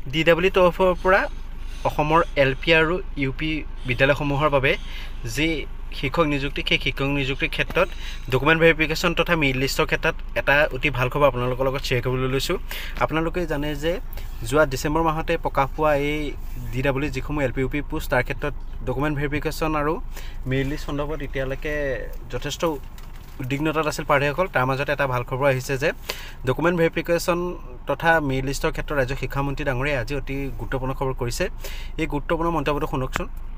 DEE তৰফৰ পৰা অসমৰ LP আৰু UP বিদ্যালয়সমূহৰ বাবে যি শিক্ষক নিযুক্তি সেই শিক্ষক নিযুক্তিৰ ক্ষেত্ৰত ডকুমেণ্ট ভেৰিফিকেশ্যন তথা মেৰিট লিষ্টৰ ক্ষেত্ৰত এটা অতি ভাল খবৰ আপোনালোকৰ লগত শ্বেয়াৰ কৰিবলৈ লৈছোঁ। আপোনালোকে জানে যে যোৱা ডিচেম্বৰ মাহতে প্ৰকাশ পোৱা এই DEE যিসমূহ LP UP পোষ্ট তাৰ ক্ষেত্ৰত ডকুমেণ্ট ভেৰিফিকেশ্যন আৰু মেৰিট লিষ্ট সন্দৰ্ভত এতিয়ালৈকে যথেষ্ট উদ্বিগ্নতাত আছিল প্ৰাৰ্থীসকল। তাৰ মাজতে এটা ভাল খবৰ আহিছে যে ডকুমেণ্ট ভেৰিফিকেশ্যন তথা মেৰিট লিষ্টৰ ক্ষেত্ৰত ৰাজ্যৰ শিক্ষামন্ত্ৰী ডাঙৰীয়াই আজি অতি গুৰুত্বপূৰ্ণ খবৰ কৰিছে। এই গুৰুত্বপূৰ্ণ মন্তব্যটো শুনকচোন।